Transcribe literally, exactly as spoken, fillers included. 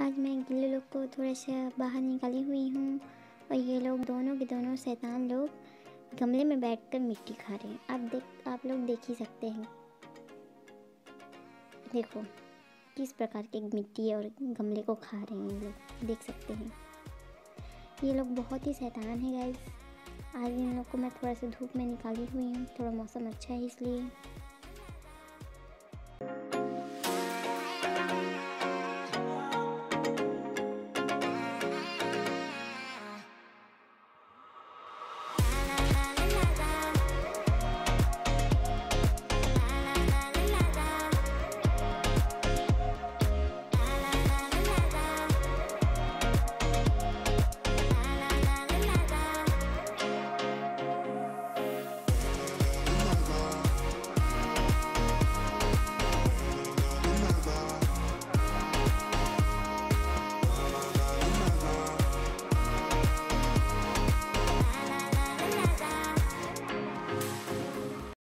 आज मैं गिल्लू लोग को थोड़ा सा बाहर निकाली हुई हूँ और ये लोग दोनों के दोनों शैतान लोग गमले में बैठकर मिट्टी खा रहे हैं। आप देख आप लोग देख ही सकते हैं, देखो किस प्रकार के मिट्टी और गमले को खा रहे हैं ये लोग, देख सकते हैं। ये लोग बहुत ही शैतान है गाइस। आज इन लोग को मैं थोड़ा सा धूप में निकाली हुई हूँ, थोड़ा मौसम अच्छा है इसलिए।